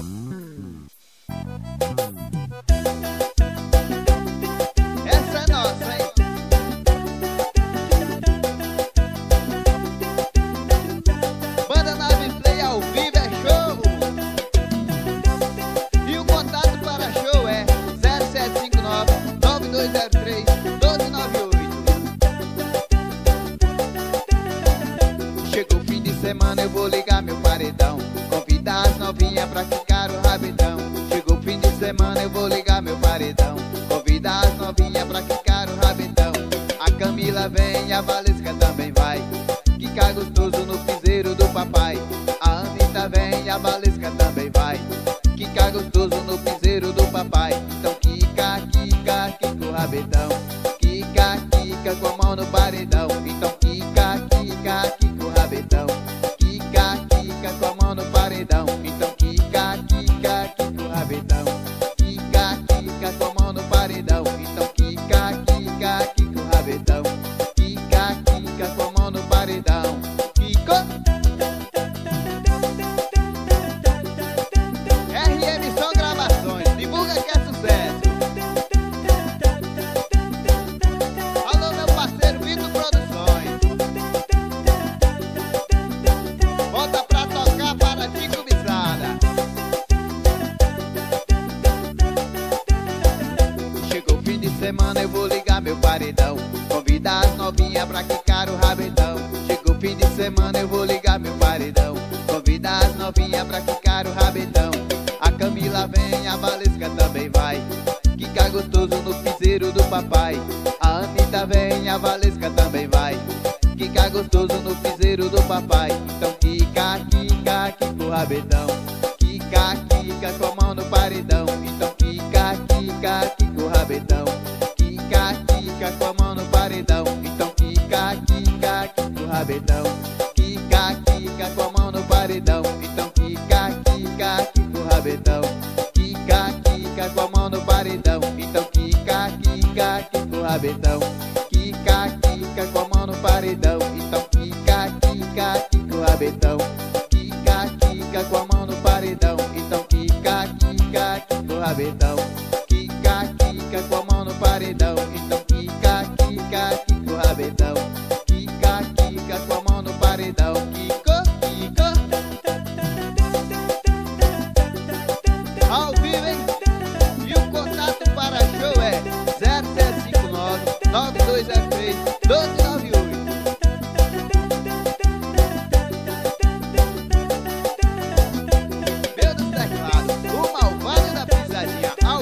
Essa é nossa, hein? Banda Nave Play ao vivo é show. E o contato para show é 0759-9203-1298. Chegou o fim de semana, eu vou ligar meu paredão, convidar as novinhas pra ficar o rabetão. Chegou o fim de semana, eu vou ligar meu paredão, convidar as novinhas pra ficar o rabetão. A Camila vem, a Valesca também vai, quica gostoso no piseiro do papai. A Anitta vem, a Valesca também vai, quica gostoso no piseiro do papai. Então quica, quica, quica o rabetão, quica, quica com a mão no paredão. Então quica, quica, quica o rabetão, quica, quica com a mão no paredão. Então quica, quica, quica o rabetão, quica, quica com a mão no paredão. Então quica, quica, quica o rabetão, quica, quica com a mão no paredão. Quico. RM Som Gravações, divulga que é sucesso. Alô, meu parceiro Vitor Produções, volta pra tocar para Tico Bissada. Chegou o fim de semana, eu vou ligar meu paredão, convidar as novinhas pra quicar o rabetão. Chegou o fim de semana, eu vou ligar meu paredão, convidar as novinhas pra quicar o rabetão. A Camila vem, a Valesca também vai, quica gostoso no piseiro do papai. A Anitta vem, a Valesca também vai, quica gostoso no piseiro do papai. Então quica, quica, quica o rabetão, quica, quica com a mão no paredão. Então quica, quica, quica o rabetão, quica, quica com a mão no paredão. Então quica, quica, quica o rabetão, quica, quica com a mão no paredão. Então quica, quica, quica o rabetão, quica, quica com a mão no paredão. Então quica, quica, quica o rabetão, quica, quica com a mão no paredão. Então quica, quica, quica o rabetão, quica, quica com a mão no paredão. Então quica, quica, quica o rabetão, quica, quica com a mão no paredão. Então quica, quica, quica o rabetão, quica, quica com a mão no paredão. Quico, quico. Ao vivo, hein? E o contato para show é 0759-9203-1298. Meu dos teclados, o malvado da pisadinha.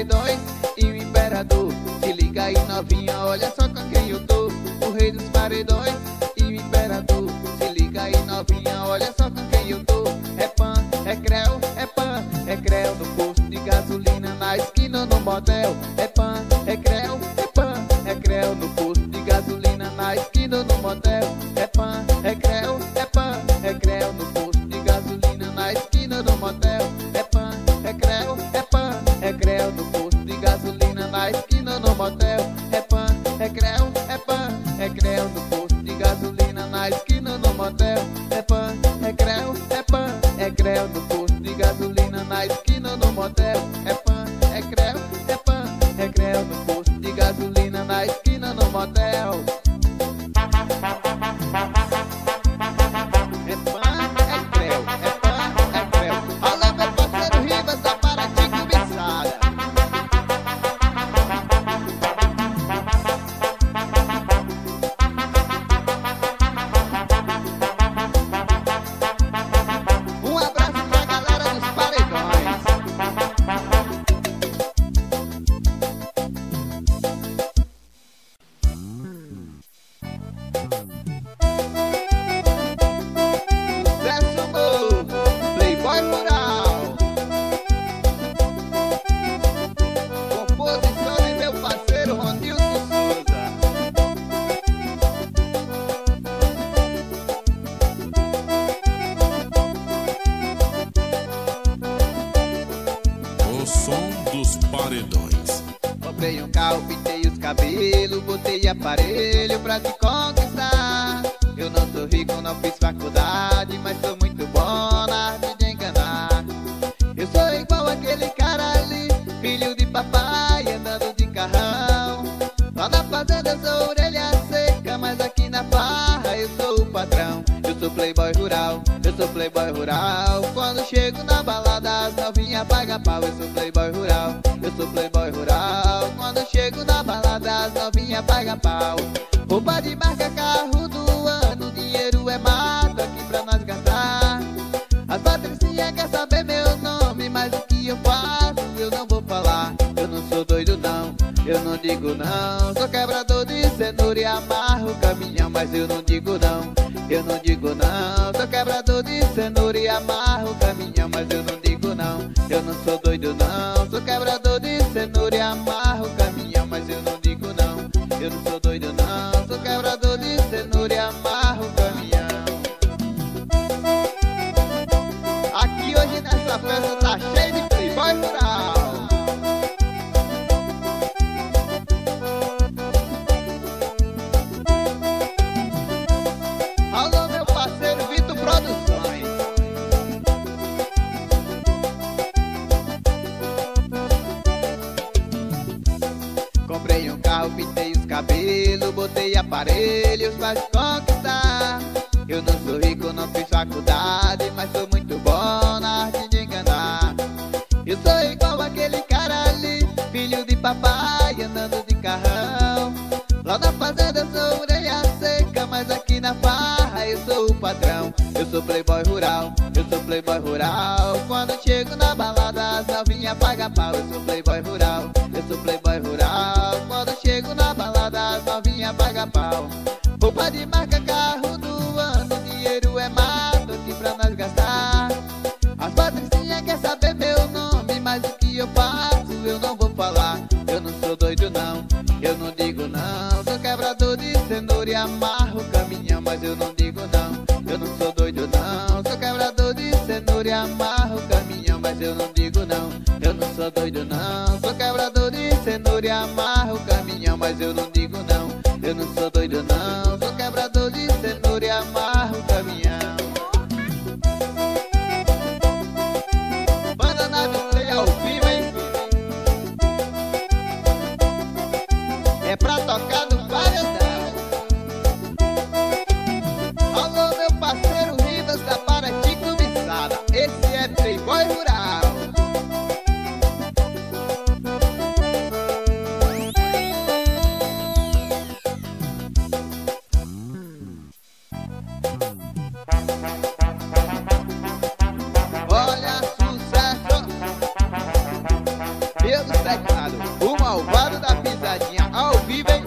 paredões e o imperador. Se liga aí novinha, olha só com quem eu tô. O rei dos paredões e o imperador. Se liga aí novinha, olha só com quem eu tô. É pan, é creu, é pan, é creu. No posto de gasolina, na esquina, no motel. É pan, é creu, é pan, é creu. No posto de gasolina, na esquina, no motel. É pan, é creu, é pan, é creu. No posto de gasolina, na esquina, no motel. É pan, é creu, é pan, é creu. No posto de gasolina, na esquina, no motel. É pan, é creu, é pan, é creu. No posto de gasolina, na esquina, no motel. É pan, é creu, é pan, é creu. No posto de gasolina, na esquina, no motel. É pan, é creu, é pan, é creu. No posto de gasolina, na esquina, no motel. É pan, é creu, é pan, é creu. Alô, meu parceiro Rivas da Paraty cobiçada. Um abraço pra galera dos paredões. Sucesso novo, Playboy Rural. Composição de meu parceiro Ronildo Souza. O som dos paredões. Comprei um carro, pintei os cabelos, botei aparelho pra te conquistar. Eu não sou rico, não fiz faculdade, mas sou muito bom na arte de enganar. Eu sou igual aquele cara ali, filho de papai, andando de carrão. Lá na fazenda eu sou orelha seca, mas aqui na farra eu sou o patrão. Eu sou playboy rural, eu sou playboy rural. Quando chego na balada as novinhas pagam pau. Eu sou playboy rural, eu sou playboy rural. Quando chego na balada as novinhas pagam pau. Roupa de marca, carro do ano, dinheiro é mato aqui pra nós gastar. As patricinhas quer saber meu nome, mas o que eu faço eu não vou falar. Eu não sou doido não, eu não digo não. Sou quebrador de cenoura e amarro o caminhão, mas eu não digo não, eu não digo não. Sou quebrador de cenoura e amarro o caminhão, mas eu não digo não, eu não sou doido não. Sou quebrador de cenoura e amarro o caminhão, mas eu não digo não, eu não sou doido não. Sou quebrador de cenoura e amarro o caminhão. Aqui hoje nessa festa tá cheio de playboy rural. Alô, meu parceiro Vitor Produções. Comprei um carro, pintei os cabelos, botei aparelhos pra te conquistar. Eu não sou rico, não fiz faculdade, mas sou muito bom na arte de enganar. Eu sou igual aquele cara ali, filho de papai, andando de carrão. Lá na fazenda eu sou orelha seca, mas aqui na farra eu sou o patrão. Eu sou playboy rural, eu sou playboy rural. Quando chego na balada as novinhas pagam pau. Eu sou playboy rural, eu sou playboy rural. Quando chego na balada as novinhas pagam pau. Roupa de marca, carro do ano, dinheiro é mato aqui pra nós gastar. As patricinhas quer saber meu nome, mas o que eu faço eu não vou falar. Eu não sou doido não, eu não digo não. Sou quebrador de cenoura e amarro o caminhão, mas eu não digo não, eu não sou doido não. Sou quebrador de cenoura e amarro o caminhão, mas eu não digo não, eu não sou doido não. Sou quebrador de cenoura e amarro o caminhão, mas eu não digo não, eu não sou doido não. Sou quebrador de cenoura e amarro o caminhão. Banda Nave Play ao vivo, hein? É pra tocar no paredão. Alô, meu parceiro Rivas da Paraty cobiçada. Esse é Playboy Rural. O malvado da pisadinha ao vivo, hein?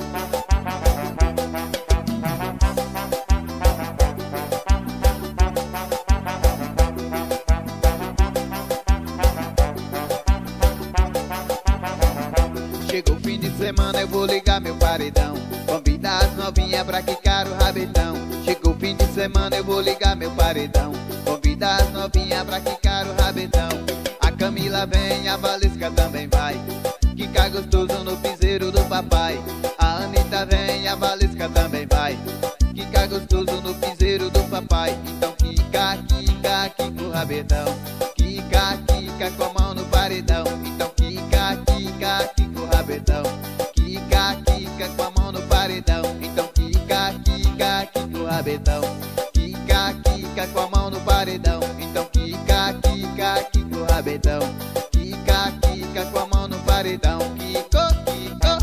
Chegou o fim de semana, eu vou ligar meu paredão. Convidar as novinhas pra quicar o rabetão. Chegou o fim de semana, eu vou ligar meu paredão. Convidar as novinhas pra quicar o rabetão. A Camila vem, a Valesca também vai quicar gostoso no piseiro do papai. A Anitta vem, a Valesca também vai quicar gostoso no piseiro do papai. Então quica, quica, quica o rabetão. Quica, quica com a mão no paredão. Então quica, quica, quica o rabetão. Quica, quica com a mão no paredão. Então quica, quica, quica o rabetão. Quica, quica com a mão no paredão. Então quica, quica, quica o rabetão. Quica, quica com a mão no paredão. Quico, quico.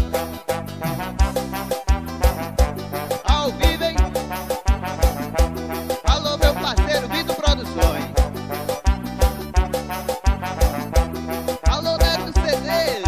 Ao vivo, hein? Alô, meu parceiro Vitor Produções. Alô, Neto CDs.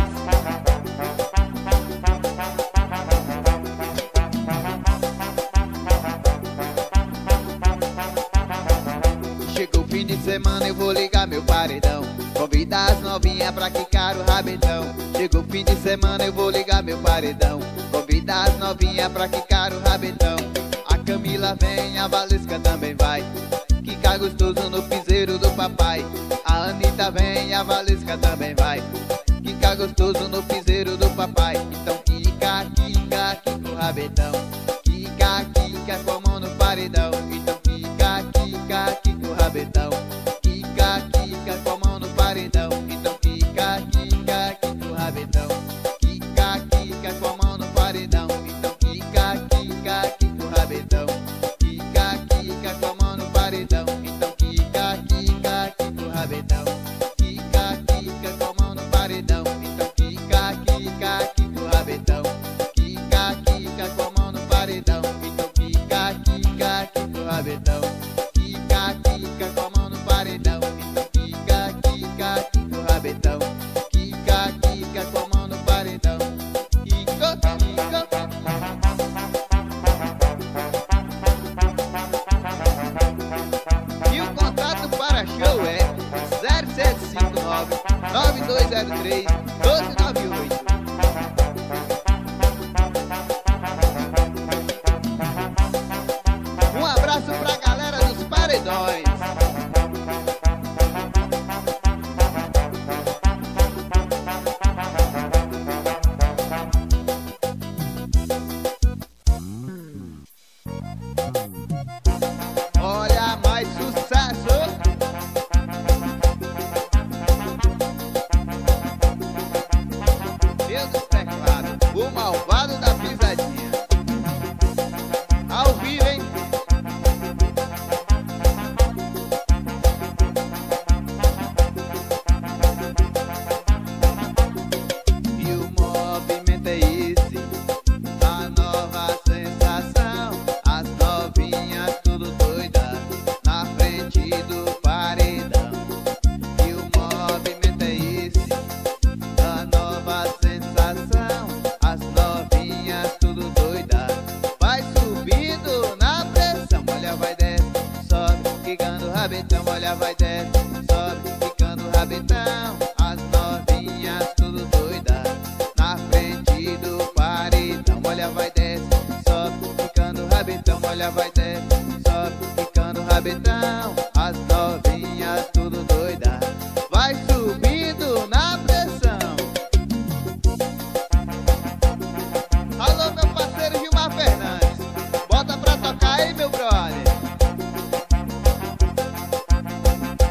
Chegou o fim de semana, eu vou ligar meu paredão. Convidar as novinhas pra quicar o rabetão. Chegou o fim de semana, eu vou ligar meu paredão. Convidar as novinhas pra quicar o rabetão. A Camila vem, a Valesca também vai quicar gostoso no piseiro do papai. A Anitta vem, a Valesca também vai quicar gostoso no piseiro do papai. Então quica, quica, quica o rabetão. Quica, quica com a mão no paredão. Então quica, quica, quica o rabetão. Quica, quica com a mão no paredão. Então quica, quica, quica o rabetão. Quica, quica com a mão no paredão. Então quica, quica, quica o rabetão. Quica, quica com a mão no paredão. Então quica, quica, quica o rabetão. Quica, quica com a mão no paredão. Então quica, quica, quica o rabetão. Quica, quica com a mão no paredão. Então quica, quica, quica o rabetão. Quica, quica com a mão no paredão. Então quica, quica, quica o rabetão. Quica, quica com a mão no paredão. Quico, quico. E o contato para show é 0759-9203-1298. Um abraço pra galera dos paredões. Olha mais sucesso. Deus dos teclados, o malvado da pisadinha. Ao vivo, hein? E o movimento é esse, a nova sensação. As novinhas tudo doida na frente do paredão. E o movimento é esse, a nova sensação. As novinhas tudo doida, vai subindo na pressão. Olha, vai desce, sobe, quicando o rabetão. Olha, vai desce, sobe, quicando o rabetão. As novinhas tudo doida na frente do paredão. Olha, vai desce, sobe, quicando o rabetão. Olha, vai desce, sobe, quicando o rabetão. As novinhas tudo doida, vai subindo na pressão. Alô, meu parceiro Gilmar Fernandes, bota pra tocar aí, meu brother.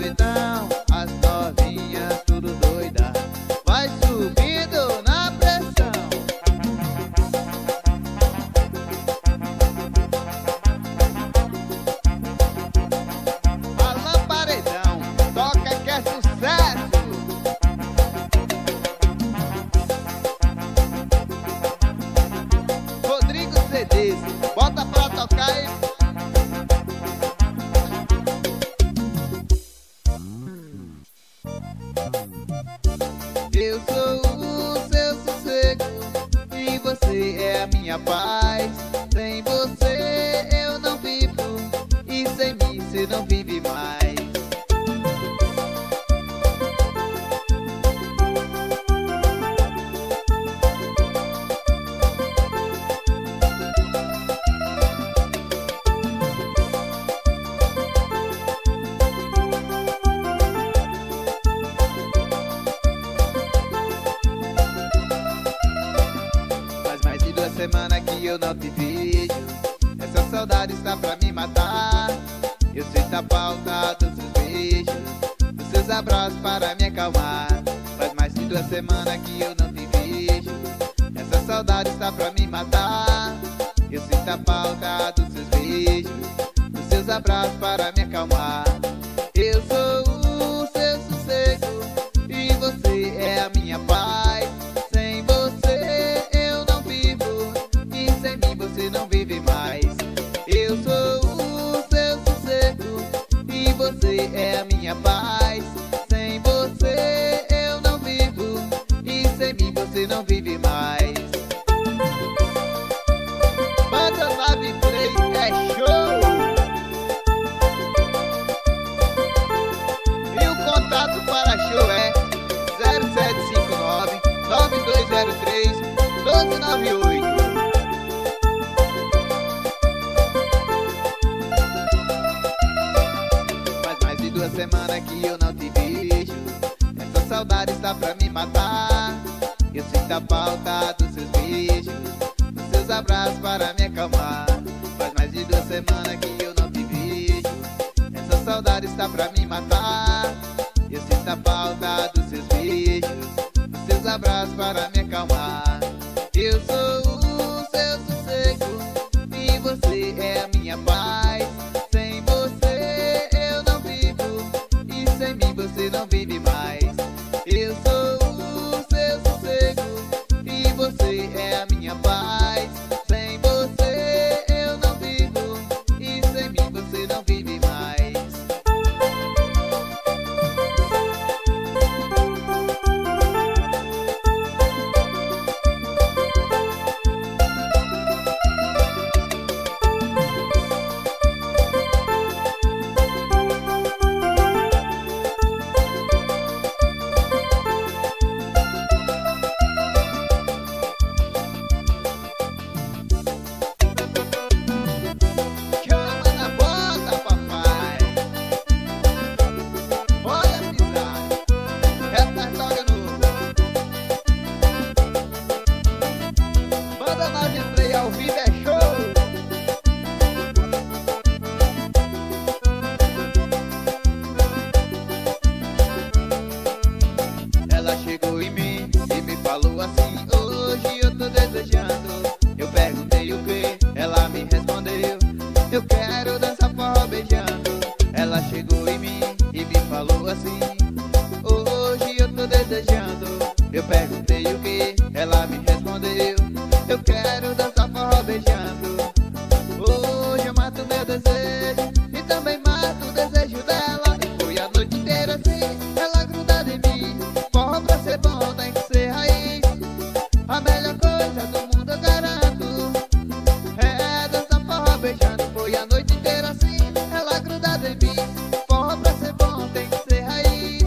paredão, as novinhas tudo doida, vai subindo na pressão. Alô paredão, toca que é sucesso. Rodrigo CDs, bota pra tocar e... Eu sou o seu sossego e você é a minha paz. Sem você eu não vivo e sem mim você não vive mais. Semana que eu não te vejo, essa saudade está pra me matar. Eu sinto a falta dos seus beijos, dos seus abraços para me acalmar. Faz mais de 2 semanas que eu não te vejo, essa saudade está pra me matar. Eu sinto a falta dos seus beijos, dos seus abraços para me acalmar. Eu sou o seu sossego e você é a minha paz. Sem você eu não vivo e sem mim você não vive mais. Eu sou o seu sossego e você é a minha paz. Sem você eu não vivo e sem mim você não vive mais. Banda 93 é show! E o contato para show é 0759 9203 1298. Faz mais de 2 semanas que eu não te vejo, essa saudade está pra me matar. Eu sinto a falta dos seus beijos, dos seus abraços para me acalmar. Faz mais de 2 semanas que eu não te vejo, essa saudade está pra me matar. Eu sinto a falta dos seus beijos, dos seus abraços para me acalmar. Eu sou o seu sossego e você é a minha paz. Sem você eu não vivo e sem mim você não vive mais. Eu sou o seu sossego e você é a minha paz. Sem você eu não vivo e sem mim você não vive mais. Chama na bota, papai. Olha pisar, essa história novo. Banda 93 ao vivo é show. Ela chegou em mim e me falou assim: hoje eu tô desejando. Eu perguntei o que, ela me respondeu: eu quero dançar forró beijando. Ela chegou em mim e me falou assim: hoje eu tô desejando. Eu perguntei o que, ela me respondeu: eu quero dançar forró beijando. Hoje eu mato meu desejo e também mato o desejo dela. E foi a noite inteira assim, ela grudada em mim. Forró pra ser bom tem que ser raiz, a melhor coisa do mundo eu garanto. É dançar forró beijando. Foi a noite inteira assim, ela grudada em mim. Forró pra ser bom tem que ser raiz,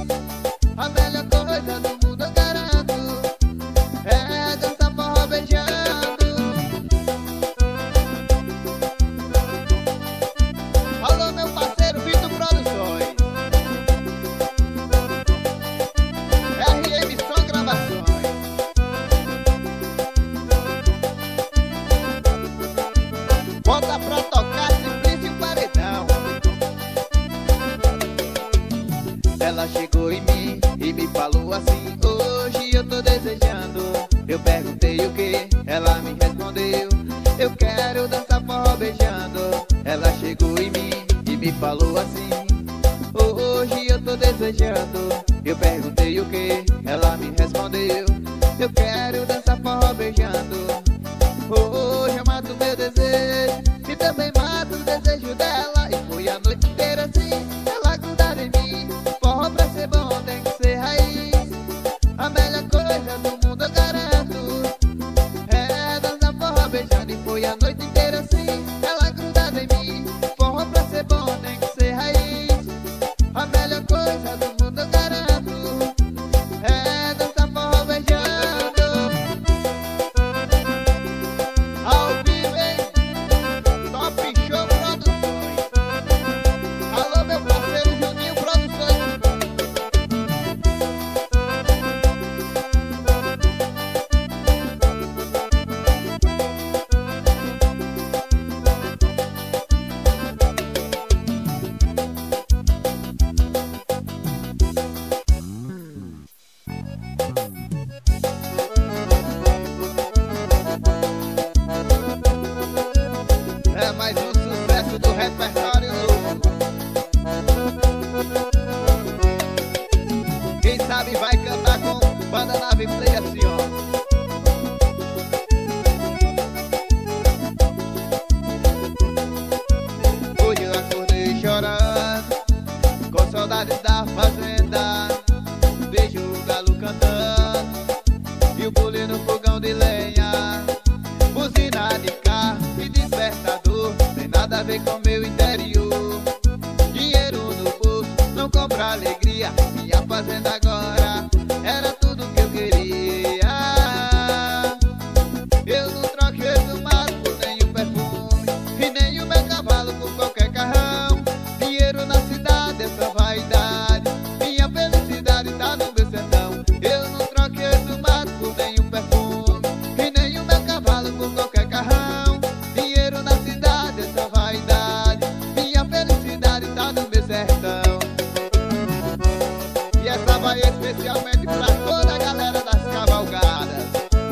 Ela chegou em mim e me falou assim: hoje eu tô desejando. Eu perguntei o que, ela me respondeu: eu quero dançar forró beijando. Ela chegou em mim e me falou assim: hoje eu tô desejando. Eu perguntei o que, ela me respondeu: eu quero dançar forró beijando. Hoje eu mato meu desejo e também mato o desejo dela. E foi a noite inteira assim, ela grudada em mim. Forró pra ser bom tem que ser raiz. A melhor coisa do mundo eu garanto é dançar forró beijando. E foi a noite inteira assim, ela grudada em mim. Forró pra ser bom tem que ser raiz. A melhor coisa do mundo eu garanto é dançar forró beijando. Ao vivo, hein? Top Show Produções. Alô, meu parceiro Juninho Produções. É mais um sucesso do repertório novo. Quem sabe vai cantar com banda nave play assim, ó. Hoje eu acordei chorando, com saudades da fazenda. Vejo o galo cantando e o bule no fogão de lenha. Buzina de carro e despertador tem nada a ver com meu interior. Dinheiro no bolso não compra alegria. Minha fazenda agora era tudo que eu queria. Eu não troquei do mato por nenhum perfume e nem o meu cavalo por qualquer carrão. Dinheiro na cidade é só vaidade. Minha felicidade tá no meu sertão. Eu não troquei do mato por nenhum perfume e nem o meu cavalo por qualquer carrão. Dinheiro na cidade é só vaidade. Minha felicidade tá no meu sertão. E essa vai especialmente pra toda a galera das cavalgadas.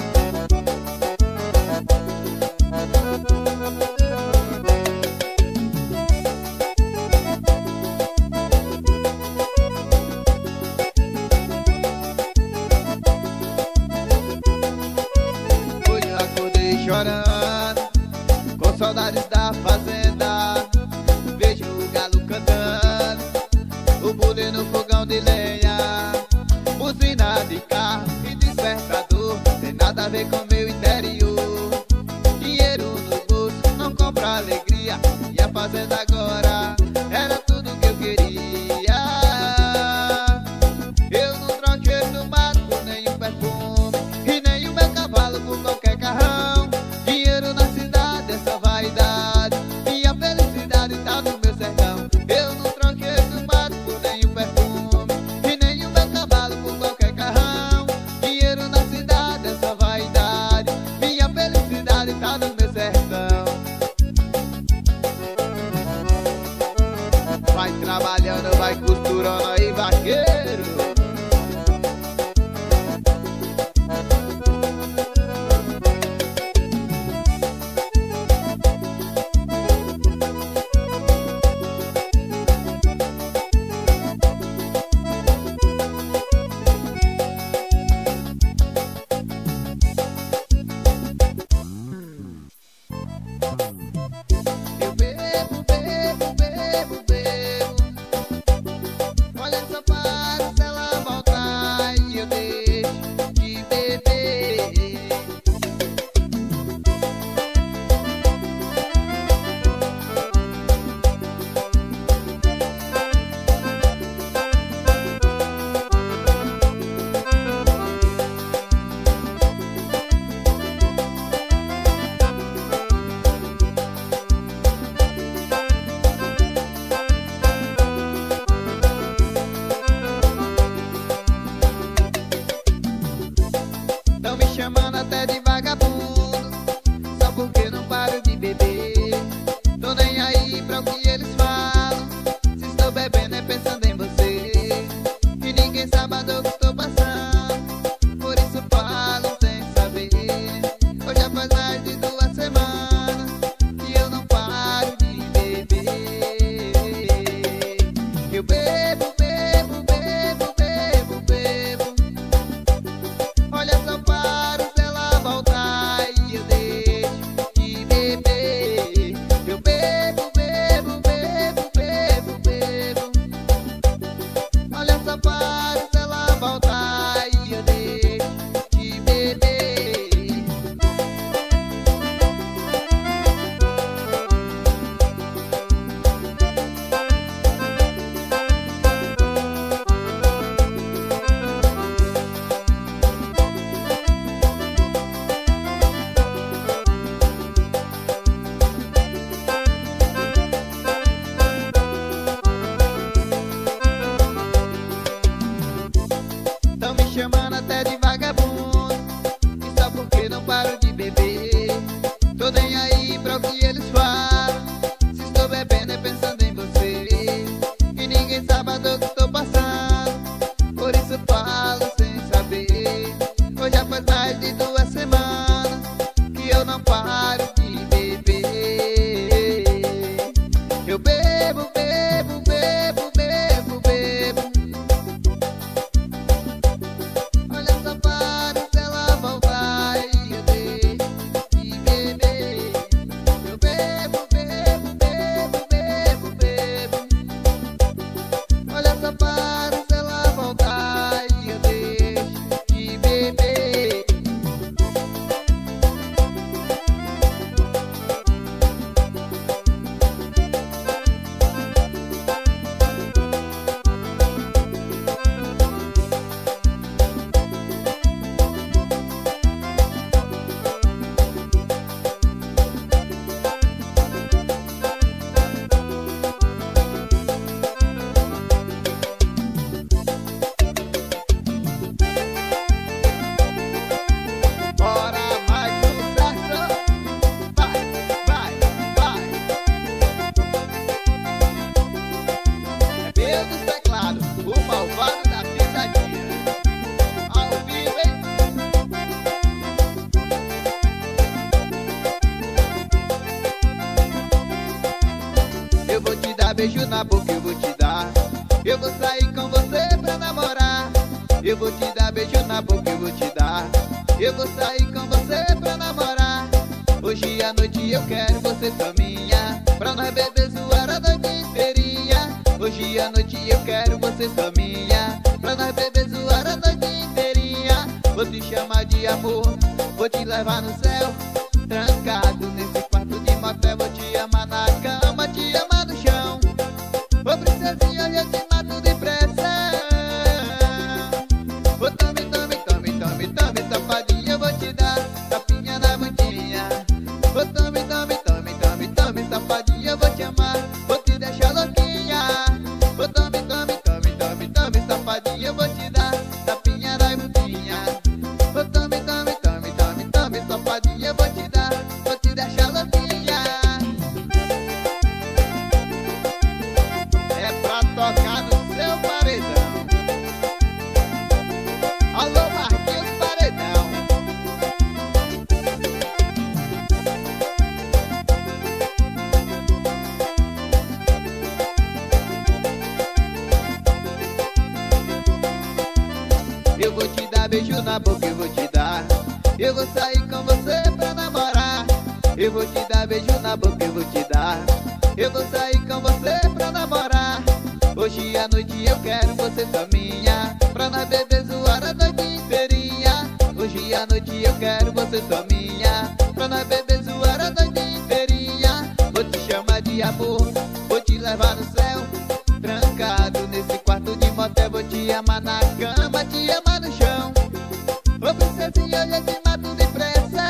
Hoje eu acordei chorando, com saudades da fazenda. Vejo o galo cantando, o bule no fogão de lenha. Buzina de carro e despertador tem nada a ver com meu interior. Dinheiro no bolso não compra alegria. E a fazenda agora era tudo que eu queria. Eu não troquei do mato por nenhum perfume e nem o meu cavalo por qualquer carrão. Dinheiro na cidade é só vaidade. Minha felicidade tá no meu sertão. Eu não troquei do mato por nenhum perfume e nem o meu cavalo por qualquer carrão. Dinheiro na cidade é só vaidade. Minha felicidade tá no meu sertão. Vai trabalhando, vai costurando aí, vaqueiro. Eu bebo, bebo, bebo, bebo. Olha só para se ela voltar e eu deixo de beber. Tão me chamando até de vagabundo, só porque não paro de beber. Tô nem aí pra o que eles falam, se estou bebendo é pensando em você. nos teclados, o malvado da pisadinha. Ao vivo, hein? Eu vou te dar beijo na boca, eu vou te dar. Eu vou sair com você pra namorar. Eu vou te dar beijo na boca, eu vou te dar. Eu vou sair com você pra namorar. Hoje à noite eu quero você só minha, pra nós beber zoar a noite inteirinha. Hoje à noite eu quero você só minha, pra nós beber zoar a noite inteirinha. Vou te chamar de amor, vou te levar no céu. Trancado nesse quarto de motel, vou te amar na cama, te amar no chão. Ô princesinha, eu te mato depressa. Ô tome, tome, tome, tome, tome, safadinha, eu vou te dar tapinha na bundinha. Ô tome, tome, tome, tome, tome, safadinha, eu vou te amar, vou te deixar louquinha. Ô tome, tome, tome, tome, tome, safadinha, eu vou te dar tapinha na bundinha. Ô tome, tome, tome, tome, tome, safadinha, eu vou te dar, vou te deixar louquinha. É pra tocar no seu paredão. Alô, Marquinhos Paredão. Eu vou te dar beijo na boca, eu vou te dar. Eu vou sair com você pra namorar. Eu vou te dar beijo na boca, eu vou te dar. Eu vou sair com você pra namorar. Hoje à noite eu quero você só minha, pra nós beber zoar a noite inteirinha. Hoje à noite eu quero você só minha, pra nós beber zoar a noite inteirinha. Vou te chamar de amor, vou te levar no céu. Trancado nesse quarto de motel, vou te amar na cama, te amar no chão. Ô princesinha, eu te mato depressa.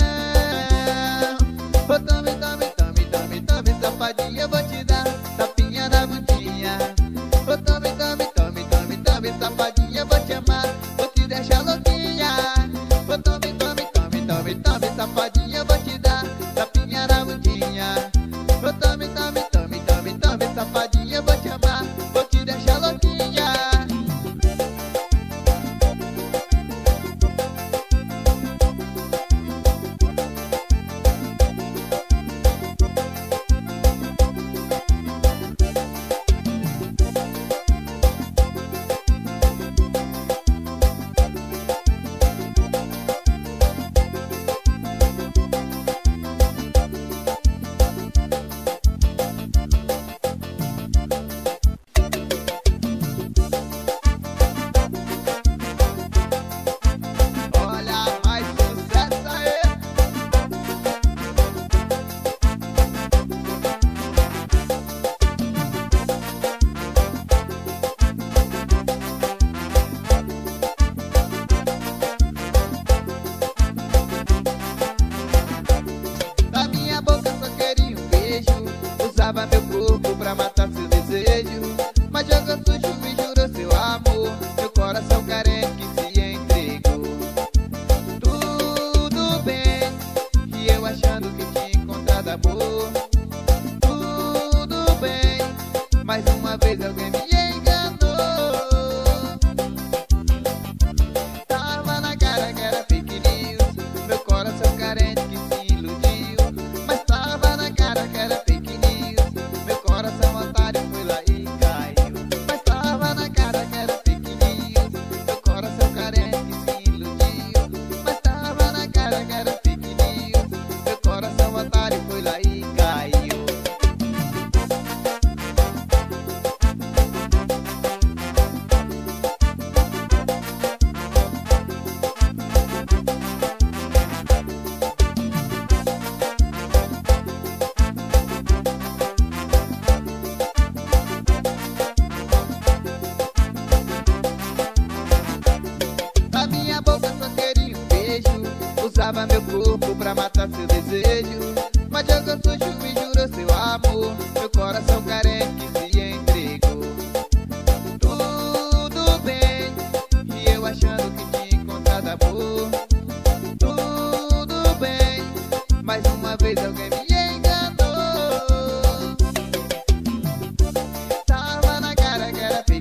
Ô tome, tome, tome, tome, tome, safadinha, eu vou te dar tapinha na bundinha. Ô tome, tome, tome, tome, tome, safadinha, eu vou te amar, vou te deixar louquinha. Ô tome, tome, tome, tome, tome, safadinha, eu vou te dar tapinha na bundinha. Ô tome, tome, tome, tome, tome, safadinha, eu vou te amar, vou te deixar louquinha. Olha, mais sucesso aí. Da minha boca só queria um beijo, usava meu corpo pra matar seu desejo. Mas jogou sujo e jurou seu amor, meu coração carente que se entregou. Tudo bem, e eu achando que tinha encontrado amor. Tudo bem, mais uma vez alguém me enganou. Tava na cara que era fake news, meu coração carente que se iludiu. Mas tava na cara que era fake news, meu coração otário foi lá e caiu. Mas tava na cara que era fake news, meu coração carente que se iludiu. Mas tava na cara que era fake news, meu coração otário foi lá e caiu. Da minha boca só queria um beijo, usava meu corpo pra matar seu desejo. Mas jogou sujo e jurou seu amor, meu coração carente que se entregou. Tudo bem, e eu achando que tinha encontrado amor. Tudo bem, mais uma vez alguém me enganou. Tava na cara que era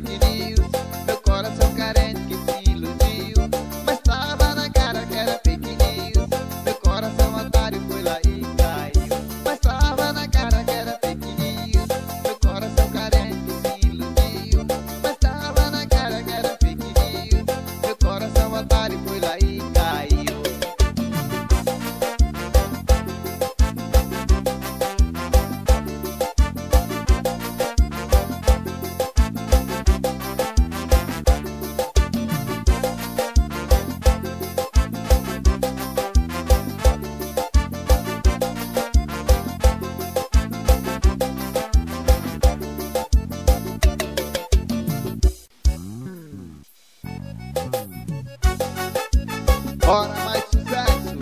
Bora mais sucesso.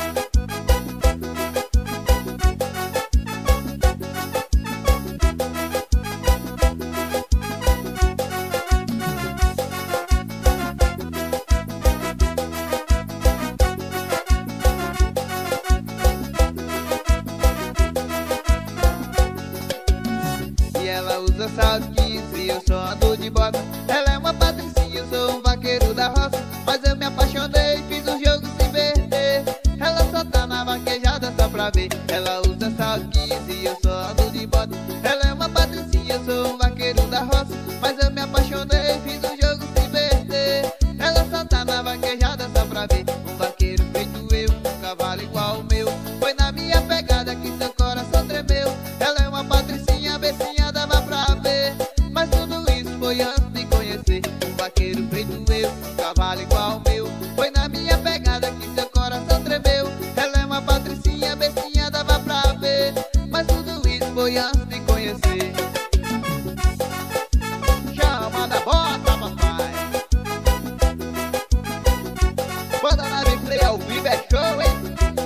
E ela usa salto 15 e eu só ando de bota. Ela é uma patricinha, eu sou um vaqueiro da roça. Mas eu me apaixonei, fiz um jogo sem perder. Ela só tá na vaquejada só pra ver. Ela usa salto 15 e eu só ando de bota. Ela é uma patricinha, eu sou um vaqueiro da roça. Mas eu me apaixonei, fiz um jogo sem perder. Ela só tá na vaquejada só pra ver. Um vaqueiro feito eu, um cavalo igual ao meu. Foi na minha pegada que seu coração tremeu. Ela é uma patricinha, becinha dava pra ver. Mas tudo isso foi antes de conhecer. Um vaqueiro feito eu, um cavalo igual ao meu. Foi na minha pegada que seu coração tremeu. Ela é uma patricinha, becinha dava pra ver. Mas tudo isso foi antes de conhecer. Chama da bota, papai. Banda Nave Play ao vivo é show, hein?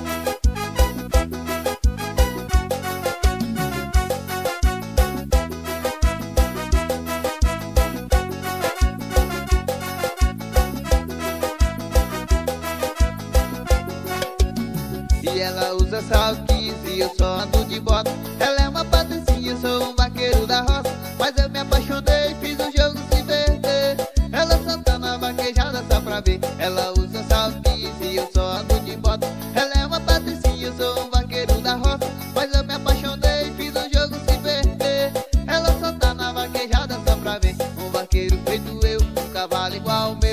E ela usa salto 15 e eu só ando de bota. Ela é uma patricinha, eu sou um vaqueiro da roça. Mas eu me apaixonei, fiz um jogo sem perder. Ela só tá na vaquejada só pra ver. Ela usa salto 15 e eu só ando de bota. Ela é uma patricinha, eu sou um vaqueiro da roça. Mas eu me apaixonei, fiz um jogo sem perder. Ela só tá na vaquejada só pra ver. Um vaqueiro feito eu, um cavalo igual ao meu.